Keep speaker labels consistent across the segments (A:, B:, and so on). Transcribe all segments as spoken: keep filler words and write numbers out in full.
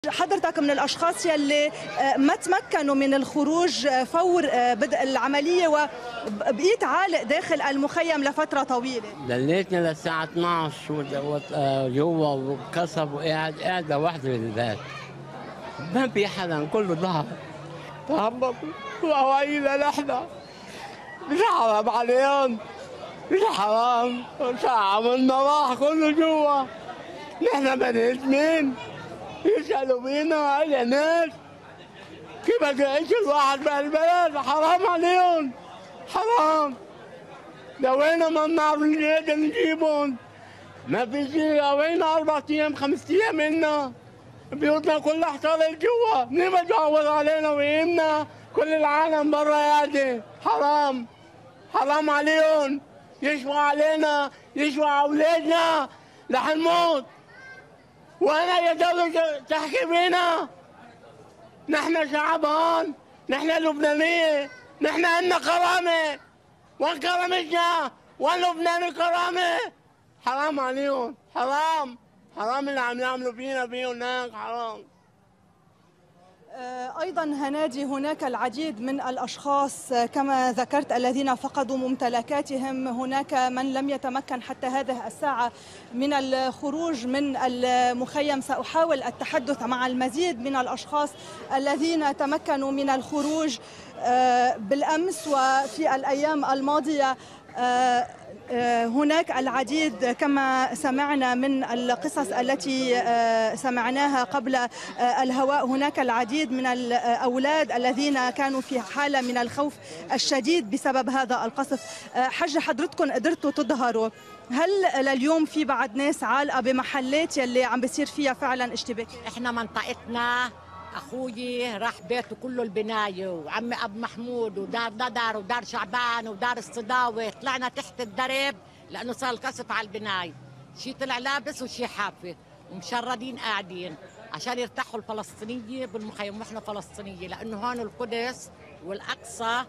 A: حضرتك من الأشخاص يلي ما تمكنوا من الخروج فور بدء العملية وبقيت عالق داخل المخيم لفترة طويلة.
B: ضليتنا للساعة اثنعش جوا وكسب وقاعد قاعدة وحدة بالبيت. ما في حدا، كله ظهر. تهبطوا وعوائلنا نحن. مش حرام عليهم، مش حرام. عملنا راح كله جوا. نحن بني ادمين. يسألوا فينا على ناس كيف يعيش الواحد بهالبلد. حرام عليهم، حرام. لوينا ما بنعرف نقدر نجيبهم. ما في شيء، لوينا أربع أيام خمس أيام إلنا بيوتنا كلها احترقت جوا. مين بتعوض علينا ويهمنا؟ كل العالم برا قاعدة. حرام، حرام عليهم. يشفوا علينا، يشفوا على أولادنا رح نموت. وانا يا دولة تحكي فينا؟ نحن شعب هون، نحن لبنانية، نحن عندنا كرامة. وين كرامتنا؟ وين لبنان كرامة؟ حرام عليهم، حرام، حرام اللي عم يعملوا فينا فيه هناك، حرام.
A: أيضا هنادي هناك العديد من الأشخاص كما ذكرت الذين فقدوا ممتلكاتهم. هناك من لم يتمكن حتى هذه الساعة من الخروج من المخيم. سأحاول التحدث مع المزيد من الأشخاص الذين تمكنوا من الخروج بالأمس وفي الأيام الماضية. هناك العديد كما سمعنا من القصص التي سمعناها قبل الهواء. هناك العديد من الأولاد الذين كانوا في حالة من الخوف الشديد بسبب هذا القصف. حج حضرتكم قدرتوا تظهروا، هل لليوم في بعد ناس عالقة بمحلات يلي عم بيصير فيها فعلا اشتباكات؟
C: احنا منطقتنا اخوي راح بيته كله البنايه، وعمي ابو محمود ودار ندر ودار شعبان ودار الصداوي. طلعنا تحت الدرب لانه صار القصف على البنايه. شي طلع لابس وشي حافه ومشردين قاعدين عشان يرتاحوا الفلسطينيه بالمخيم. واحنا فلسطينيه لانه هون القدس والاقصى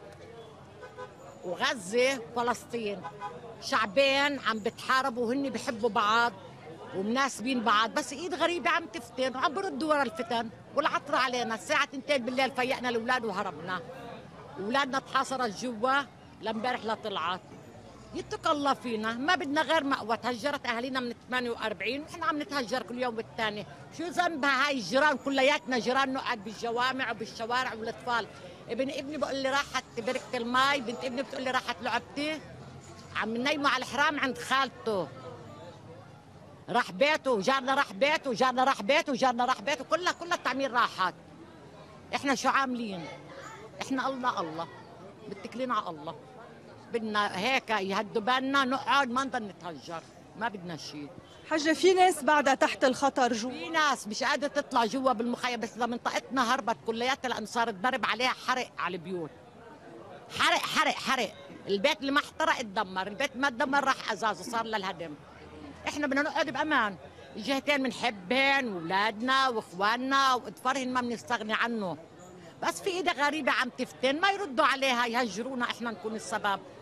C: وغزه فلسطين. شعبين عم بتحاربوا وهن بيحبوا بعض ومناسبين بعض، بس ايد غريبه عم تفتن وعم بردوا ورا الفتن. والعطر علينا الساعه اثنين بالليل فيقنا الاولاد وهربنا. اولادنا تحاصرت جوا لامبارح لا طلعت. يتق الله فينا، ما بدنا غير مأوى. تهجرت اهالينا من ثمانية وأربعين ونحن عم نتهجر كل يوم والثاني. شو ذنبها هاي الجيران؟ كلياتنا جيران نقعد بالجوامع وبالشوارع والاطفال. ابن ابني بقول لي راحت بركه المي، بنت ابني بتقول لي راحت لعبتي. عم ننيموا على الحرام عند خالته. راح بيته وجارنا راح بيته وجارنا راح بيته وجارنا راح بيته. كلها كلها التعمير راحت. احنا شو عاملين؟ احنا الله الله متكلين على الله. بدنا هيك يهدوا بالنا نقعد ما نضل نتهجر، ما بدنا شيء.
A: حجة في ناس بعدها تحت الخطر جوا؟
C: في ناس مش قادرة تطلع جوا بالمخيم، بس اذا منطقتنا هربت كلياتها لانه صار الضرب عليها حرق على البيوت. حرق حرق حرق. البيت اللي ما احترق اتدمر، البيت ما اتدمر راح ازازه صار للهدم. احنا بدنا نقعد بامان. الجهتين بنحبهن واولادنا واخواننا واطفالهن ما بنستغني عنه، بس في ايدها غريبه عم تفتن ما يردوا عليها يهجرونا احنا نكون السبب.